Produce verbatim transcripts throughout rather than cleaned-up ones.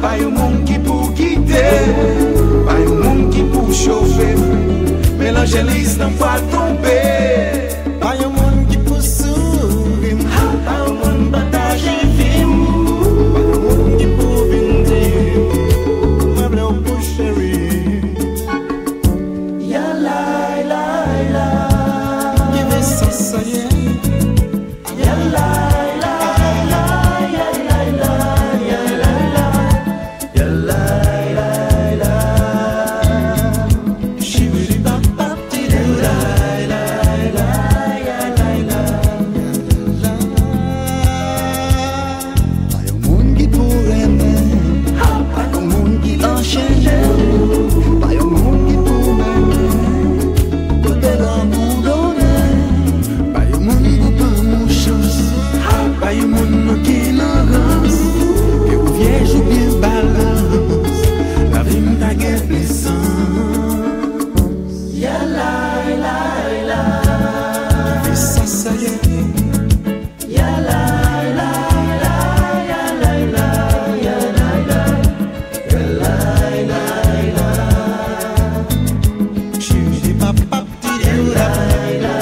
Pas un monde qui pour guider, pas un monde qui pour chauffer. Mélanger les dans pas tomber. Pas un monde qui pour sourire, pas un monde partager film, pas un monde qui pour venir, ma belle pour chérie. Ya la la la, qui veut ça ça y est. Ya la la la, ya la la, ya la la, ya la la la. Shibidi bap bap di da da da da ya la la la. Pas un monde qui pour aimer, pas un monde qui enchaîner, pas un monde qui pour m'aimer, côté l'amour donné, pas un monde qui pour mon chose, pas un monde qui n'avance, que vous vieille ou bien balance, la vie m'a guéri sans. Ya la la la, Et ça, ça y est. ya la la la, ya la la, ya la la, ya la la la. Shibidi bap bap di da da.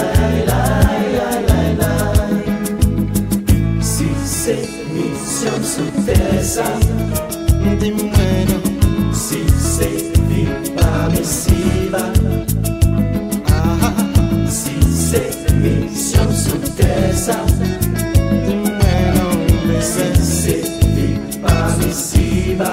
Si c'est mission sous terre ça, Dis-moi non. si c'est vie permissible, Ah, si c'est mission sous terre ça, dis-moi non, si bébé. c'est vie permissible.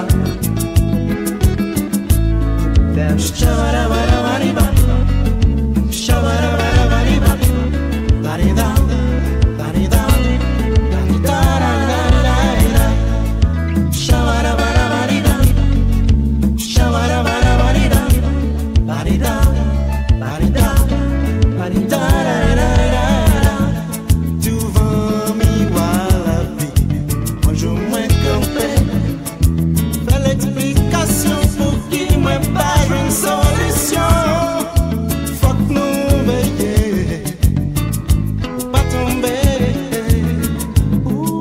Shabarabarabariba, shabarabarabariba, da-di-da, da-di-da, da-di-da-da-da-da-da. Shabarabarabariba, shabarabarabariba, da-di-da, da-di-da, da-di-da-da-da-da-da. Tu veux m'y voir la vie, moi je m'en campais. Fais l'explication pour qui moi pas une solution. Faut que nous veiller, pour pas tomber. Ouh,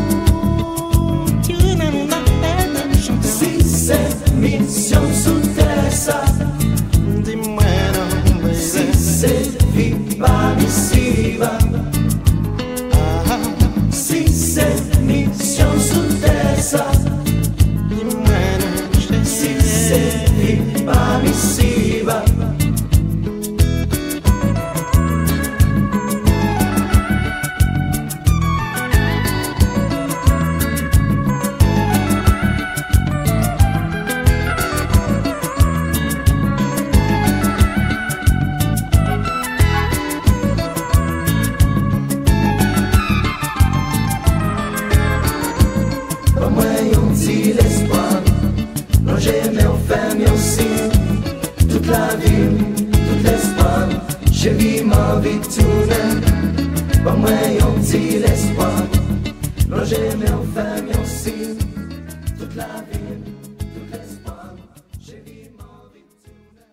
tu n'as pas de chanter. Si c'est mission sous terre ça, Dis-moi non, si bébé. c'est vie permissible, Ah, si c'est mission sous terre ça, dis-moi non, si chérie. c'est vie permissible. Pas moi yon dit l'espoir, non j'aimais au femme yon signe. Toute la vie, tout l'espoir, je vis ma vie tourner. Pas moi yon dit l'espoir, non j'aimais au femme yon signe. Toute la vie, tout l'espoir, je vis ma vie tourner.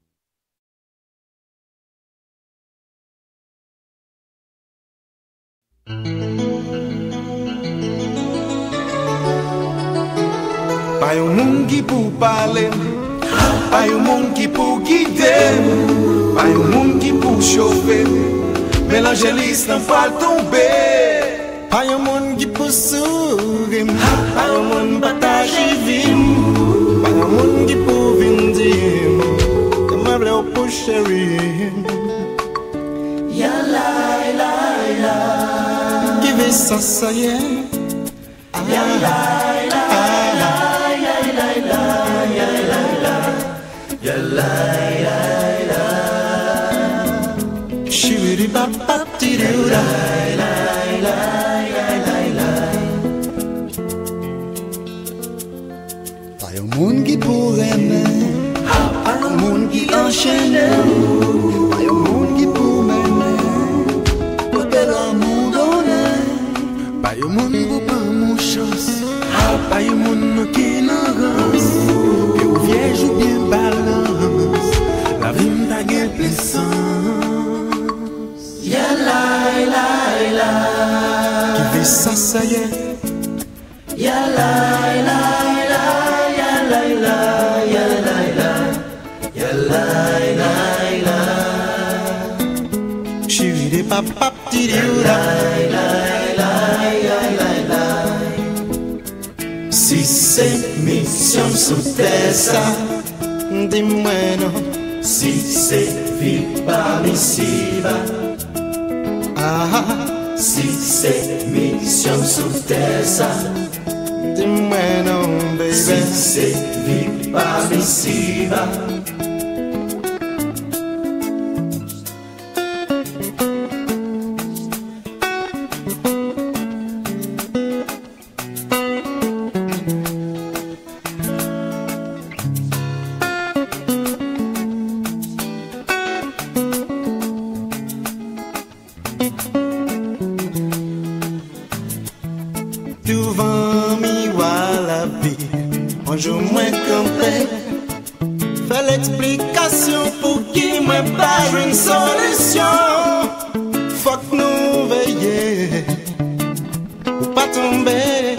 Pas un monde qui pour parler, Pas un monde qui pour guider, pas un monde qui pour chauffer. Mélanger les dans pas tomber. pas un monde qui pour sourire, pas un monde partager vie, pas un monde qui pour venir, ma belle pour chérie. Ya la la la, Qui veut ça, ça y est. ya la la la, ya la la, ya la la, ya la la la. Shibidi bap bap di da da. Pas un monde qui pour aimer, pas un monde qui enchaîne, pas un monde qui pour m'aimer, côté l'amour donné, pas un monde pour pas mon chose, pas un monde qui n'avance, que vous vieille ou bien balance, la vie m'a guéri sans. Ya la la la, Qui veut ça, ça y est. ya la la la. chérie des papa petit liura. Si c'est mission sous terre ça, dis-moi non. Si c'est vie permissive, Ah, si c'est mission sous terre ça, dis-moi non, si baby. c'est vie permissive. Devant miroir la vie, un jour moins campé. Fais l'explication pour qui moi pas une solution. Faut que nous veiller pour pas tomber.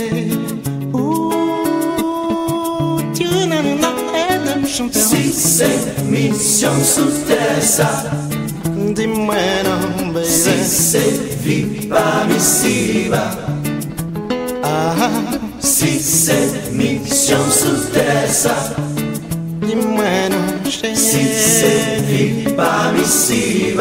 Ouh, tu n'as pas de chanter. Si c'est mission sous terre ça, Dis-moi non, baby. si c'est vie permissive, Ah, si c'est mission sous terre ça, dis-moi non, chérie. si c'est vie permissive.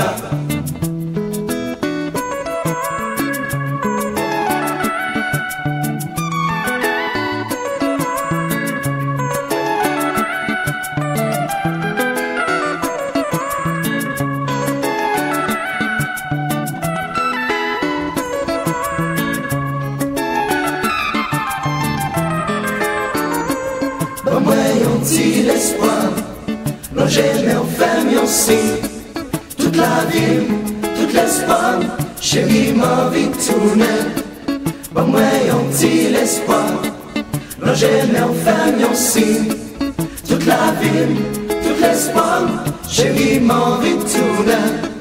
Bon moi yon petit l'espoir, non j'aime en femme yon si, toute la ville, toute l'espoir, chérie ma vie tourne. Bon moi yon petit l'espoir, non j'aime en femme yon si, toute la ville, toute l'espoir, chérie ma vie tourne.